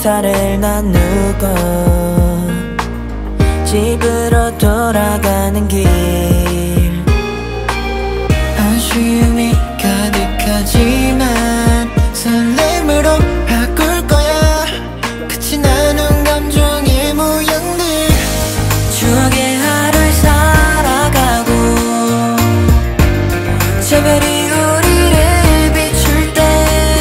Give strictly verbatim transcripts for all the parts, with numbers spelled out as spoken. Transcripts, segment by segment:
인사를 나누고 집으로 돌아가는 길, 아쉬움이 가득하지만 설렘으로 바꿀 거야. 같이 나눈 감정의 모양들, 추억의 하루를 살아가고 새별이 우리를 비출 때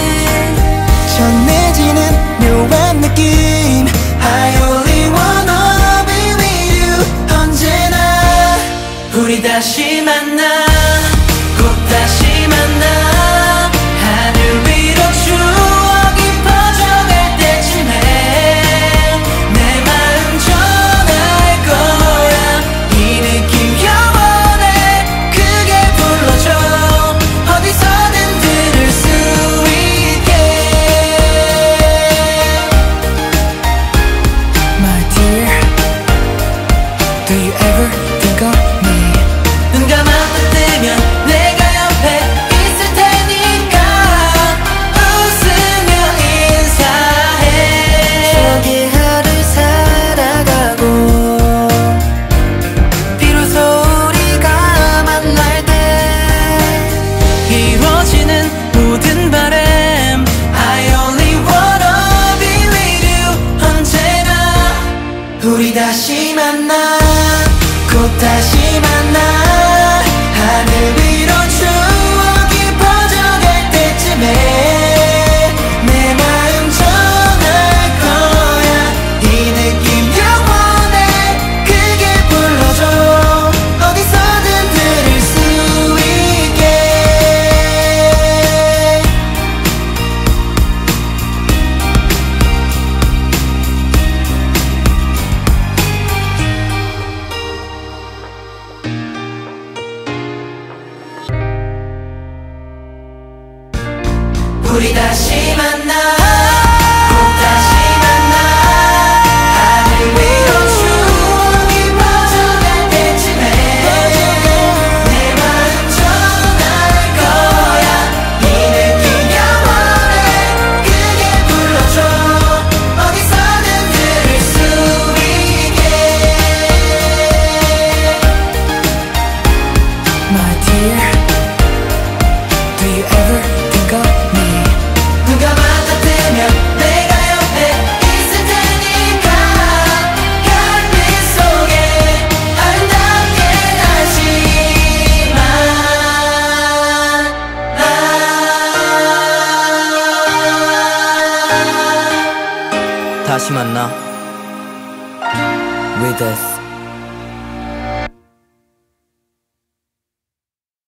전해지는 묘한 느낌. I only wanna be with you. 언제나 우리 다시 만나, 곧 다시 만나. 하늘 위로 추억이 퍼져갈 때쯤에 내 마음 전할 거야. 이 느낌 영원해. 크게 불러줘. 어디서든 들을 수 있게. My dear, do you ever think of me? 눈 감았다 뜨면 내가 옆에 있을 테니까 웃으며 인사해. 추억의 하루 살아가고 비로소 우리가 만날 때 이루어지는 모든 바람. I only wanna be with you. 언제나 우리 다시 만나, 곧 다시 만나. 하늘 위로 추억이 퍼져갈 때쯤에 내 마음 전할 거야. 이 느낌 영원해. 크게 불러줘. 어디서든 들을 수 있게. 우리 다시 만나, 꼭 다시 만나. 하늘 위로 추억이 퍼져갈 때쯤에 내 마음 전할 거야. 이 느낌 영원해. 크게 불러줘. 어디서든 들을 수 있게. My dear, do you ever think of me? 눈 감았다 뜨면 내가 옆에 있을 테니까 별빛 속에 아름답게 다시 만나. 다시 만나. With us.